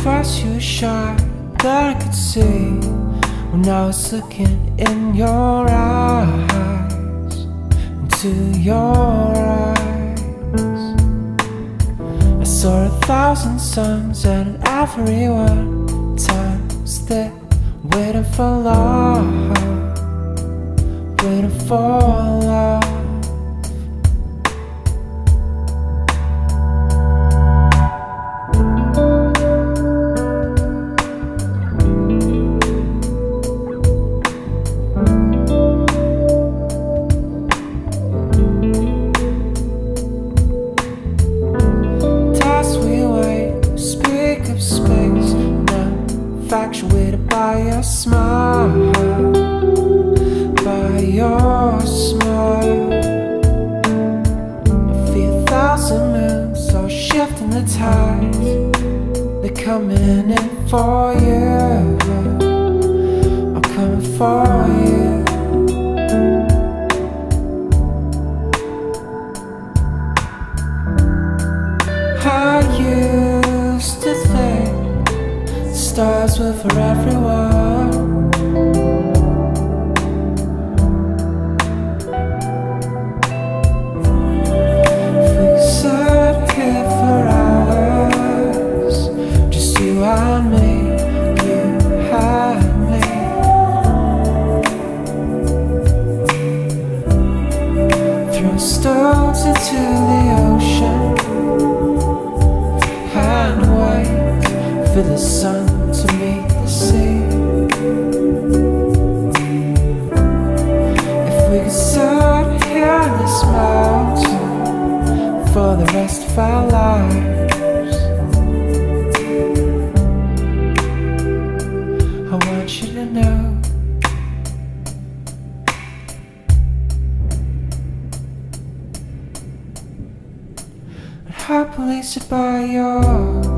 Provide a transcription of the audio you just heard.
first you were shy, but I could see when I was looking in your eyes, into your eyes. I saw 1,000 suns and every one times there, waiting for love, waiting for love. Infatuated by your smile, by your smile. I feel 1,000 moons all shifting the tides. They're coming in for you, I'm coming for you. I used to think stars were for everyone. If we could sit here for hours, just you and me, you and me. Throw stones into the ocean and wait for the sun to meet the sea. If we could sit here on this mountain for the rest of our lives, I want you to know I'd happily sit by your